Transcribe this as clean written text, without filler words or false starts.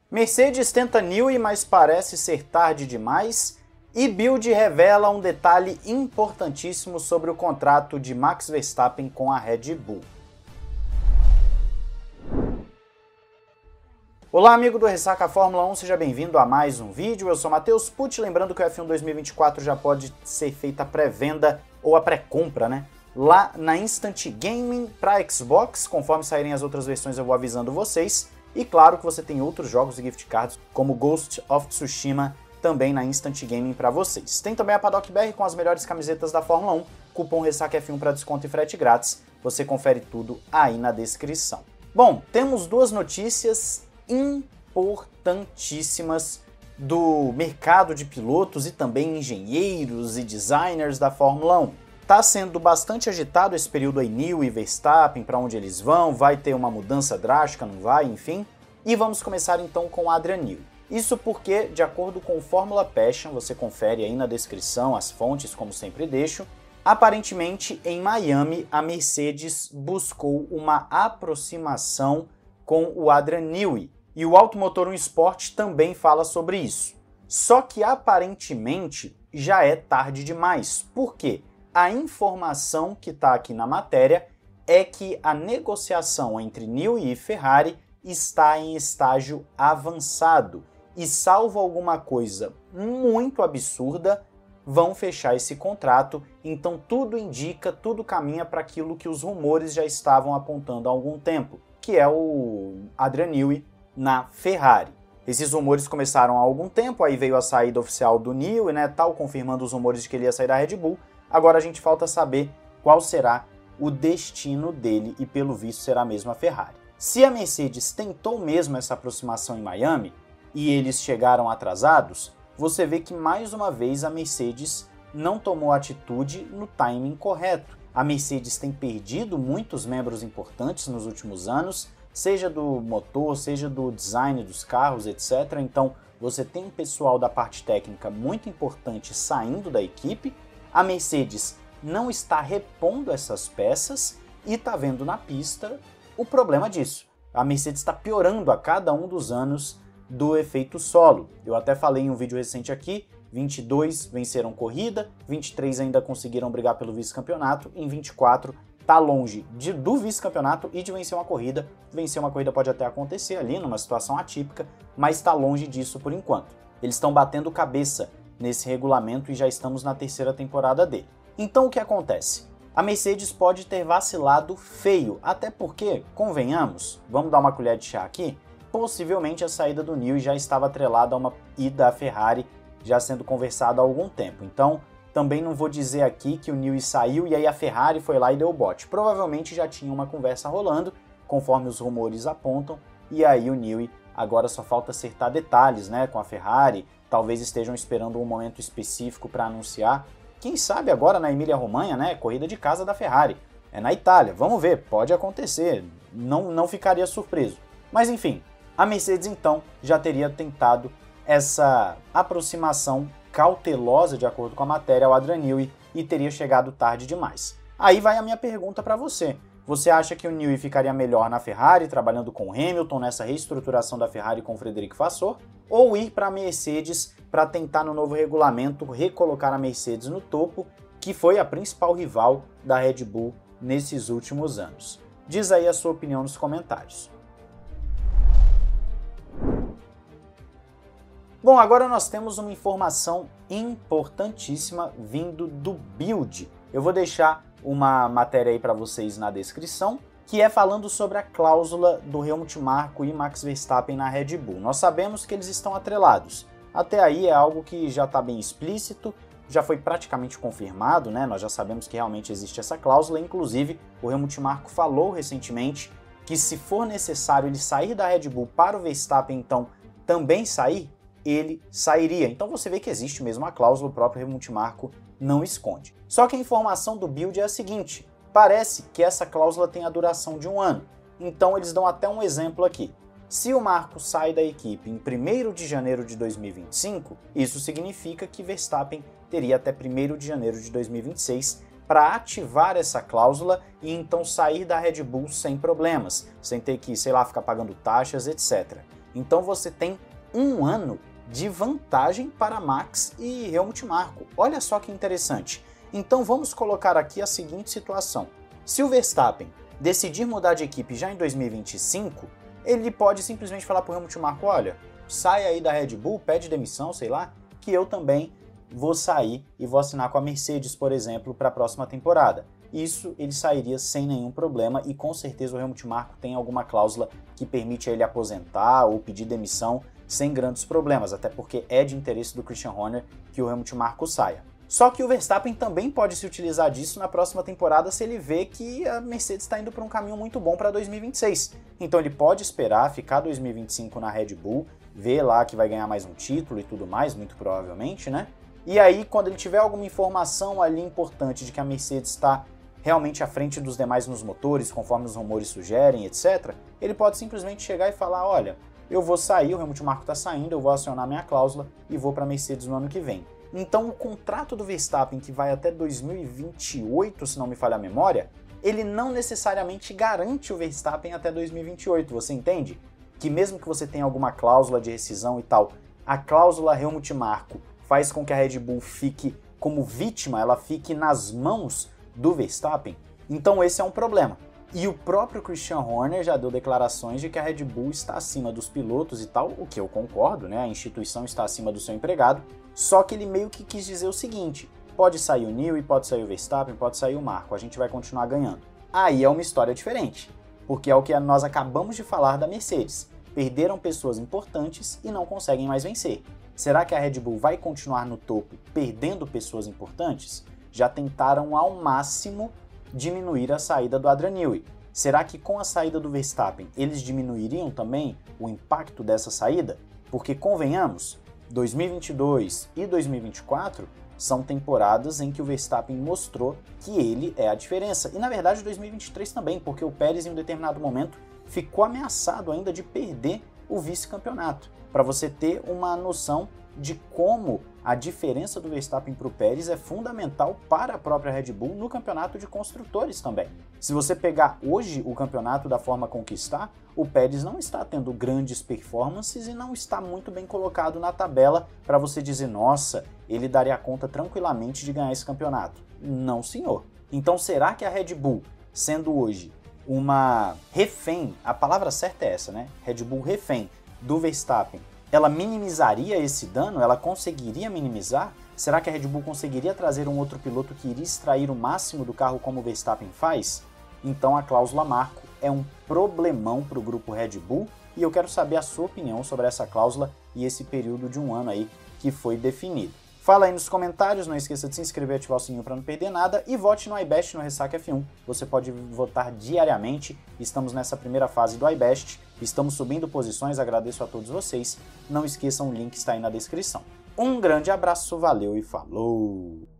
Mercedes tenta Newey, mas parece ser tarde demais. E Bild revela um detalhe importantíssimo sobre o contrato de Max Verstappen com a Red Bull. Olá, amigo do Ressaca Fórmula 1, seja bem-vindo a mais um vídeo. Eu sou Matheus Pucci, lembrando que o F1 2024 já pode ser feita a pré-venda ou a pré-compra, né? Lá na Instant Gaming para Xbox, conforme saírem as outras versões eu vou avisando vocês. E claro que você tem outros jogos e gift cards, como Ghost of Tsushima, também na Instant Gaming para vocês. Tem também a Paddock BR com as melhores camisetas da Fórmula 1, cupom Ressaca F1 para desconto e frete grátis. Você confere tudo aí na descrição. Bom, temos duas notícias importantíssimas do mercado de pilotos e também engenheiros e designers da Fórmula 1. Tá sendo bastante agitado esse período aí, Newey e Verstappen, para onde eles vão, vai ter uma mudança drástica, não vai, enfim. E vamos começar então com Adrian Newey. Isso porque, de acordo com o Formula Passion, você confere aí na descrição as fontes, como sempre deixo, aparentemente em Miami a Mercedes buscou uma aproximação com o Adrian Newey, e o Automotor 1 Sport também fala sobre isso. Só que aparentemente já é tarde demais. Por quê? A informação que está aqui na matéria é que a negociação entre Newey e Ferrari está em estágio avançado e, salvo alguma coisa muito absurda, vão fechar esse contrato. Então tudo indica, tudo caminha para aquilo que os rumores já estavam apontando há algum tempo, que é o Adrian Newey na Ferrari. Esses rumores começaram há algum tempo, aí veio a saída oficial do Newey, né, tal, confirmando os rumores de que ele ia sair da Red Bull. Agora a gente falta saber qual será o destino dele e, pelo visto, será mesmo a Ferrari. Se a Mercedes tentou mesmo essa aproximação em Miami e eles chegaram atrasados, você vê que mais uma vez a Mercedes não tomou atitude no timing correto. A Mercedes tem perdido muitos membros importantes nos últimos anos, seja do motor, seja do design dos carros, etc. Então você tem um pessoal da parte técnica muito importante saindo da equipe. A Mercedes não está repondo essas peças e está vendo na pista o problema disso. A Mercedes está piorando a cada um dos anos do efeito solo. Eu até falei em um vídeo recente aqui, 22 venceram corrida, 23 ainda conseguiram brigar pelo vice-campeonato, em 24 está longe do vice-campeonato e de vencer uma corrida. Vencer uma corrida pode até acontecer ali, numa situação atípica, mas está longe disso por enquanto. Eles estão batendo cabeça nesse regulamento e já estamos na terceira temporada dele. Então o que acontece? A Mercedes pode ter vacilado feio, até porque, convenhamos, vamos dar uma colher de chá aqui, possivelmente a saída do Newey já estava atrelada a uma ida à Ferrari, já sendo conversada há algum tempo. Então também não vou dizer aqui que o Newey saiu e aí a Ferrari foi lá e deu o bote. Provavelmente já tinha uma conversa rolando, conforme os rumores apontam, e aí o Newey agora só falta acertar detalhes, né, com a Ferrari. Talvez estejam esperando um momento específico para anunciar. Quem sabe agora na Emília-Romanha, né, corrida de casa da Ferrari. É na Itália, vamos ver, pode acontecer, não ficaria surpreso. Mas enfim, a Mercedes então já teria tentado essa aproximação cautelosa, de acordo com a matéria, ao Adrian Newey e teria chegado tarde demais. Aí vai a minha pergunta para você. Você acha que o Newey ficaria melhor na Ferrari, trabalhando com o Hamilton, nessa reestruturação da Ferrari com o Frederic Vasseur, ou ir para a Mercedes para tentar no novo regulamento recolocar a Mercedes no topo, que foi a principal rival da Red Bull nesses últimos anos? Diz aí a sua opinião nos comentários. Bom, agora nós temos uma informação importantíssima vindo do Bild. Eu vou deixar uma matéria aí para vocês na descrição, que é falando sobre a cláusula do Helmut Marko e Max Verstappen na Red Bull. Nós sabemos que eles estão atrelados. Até aí é algo que já está bem explícito, já foi praticamente confirmado, né? Nós já sabemos que realmente existe essa cláusula. Inclusive, o Helmut Marko falou recentemente que se for necessário ele sair da Red Bull para o Verstappen, então, também sair, ele sairia. Então você vê que existe mesmo a cláusula, o próprio Helmut Marko não esconde. Só que a informação do Bild é a seguinte: parece que essa cláusula tem a duração de 1 ano. Então eles dão até um exemplo aqui. Se o Marko sai da equipe em 1º de janeiro de 2025, isso significa que Verstappen teria até 1º de janeiro de 2026 para ativar essa cláusula e então sair da Red Bull sem problemas, sem ter que, sei lá, ficar pagando taxas, etc. Então você tem um ano de vantagem para Max e Helmut Marko. Olha só que interessante. Então vamos colocar aqui a seguinte situação. Se o Verstappen decidir mudar de equipe já em 2025, ele pode simplesmente falar para o Helmut Marko, olha, sai aí da Red Bull, pede demissão, sei lá, que eu também vou sair e vou assinar com a Mercedes, por exemplo, para a próxima temporada. Isso ele sairia sem nenhum problema e com certeza o Helmut Marko tem alguma cláusula que permite a ele aposentar ou pedir demissão sem grandes problemas, até porque é de interesse do Christian Horner que o Helmut Marko saia. Só que o Verstappen também pode se utilizar disso na próxima temporada se ele vê que a Mercedes está indo para um caminho muito bom para 2026. Então ele pode esperar, ficar 2025 na Red Bull, ver lá que vai ganhar mais um título e tudo mais, muito provavelmente, né? E aí, quando ele tiver alguma informação ali importante de que a Mercedes está realmente à frente dos demais nos motores, conforme os rumores sugerem, etc., ele pode simplesmente chegar e falar, olha, eu vou sair, o Helmut Marko está saindo, eu vou acionar minha cláusula e vou para a Mercedes no ano que vem. Então o contrato do Verstappen, que vai até 2028, se não me falha a memória, ele não necessariamente garante o Verstappen até 2028, você entende? Que mesmo que você tenha alguma cláusula de rescisão e tal, a cláusula Helmut Marko faz com que a Red Bull fique como vítima, ela fique nas mãos do Verstappen. Então esse é um problema. E o próprio Christian Horner já deu declarações de que a Red Bull está acima dos pilotos e tal, o que eu concordo, né? A instituição está acima do seu empregado, só que ele meio que quis dizer o seguinte, pode sair o Newey, pode sair o Verstappen, pode sair o Marko, a gente vai continuar ganhando. Aí é uma história diferente, porque é o que nós acabamos de falar da Mercedes. Perderam pessoas importantes e não conseguem mais vencer. Será que a Red Bull vai continuar no topo perdendo pessoas importantes? Já tentaram ao máximo diminuir a saída do Adrian Newey. Será que com a saída do Verstappen eles diminuiriam também o impacto dessa saída? Porque convenhamos, 2022 e 2024 são temporadas em que o Verstappen mostrou que ele é a diferença. E na verdade 2023 também, porque o Pérez em um determinado momento ficou ameaçado ainda de perder o vice-campeonato. Para você ter uma noção de como a diferença do Verstappen para o Pérez é fundamental para a própria Red Bull no campeonato de construtores também. Se você pegar hoje o campeonato da forma como está, o Pérez não está tendo grandes performances e não está muito bem colocado na tabela para você dizer, nossa, ele daria conta tranquilamente de ganhar esse campeonato. Não, senhor. Então será que a Red Bull, sendo hoje uma refém, a palavra certa é essa, né? Red Bull refém do Verstappen, ela minimizaria esse dano? Ela conseguiria minimizar? Será que a Red Bull conseguiria trazer um outro piloto que iria extrair o máximo do carro como o Verstappen faz? Então a cláusula Marko é um problemão para o grupo Red Bull e eu quero saber a sua opinião sobre essa cláusula e esse período de um ano aí que foi definido. Fala aí nos comentários, não esqueça de se inscrever e ativar o sininho para não perder nada e vote no iBest no Ressaca F1. Você pode votar diariamente, estamos nessa primeira fase do iBest, estamos subindo posições, agradeço a todos vocês. Não esqueçam, o link está aí na descrição. Um grande abraço, valeu e falou!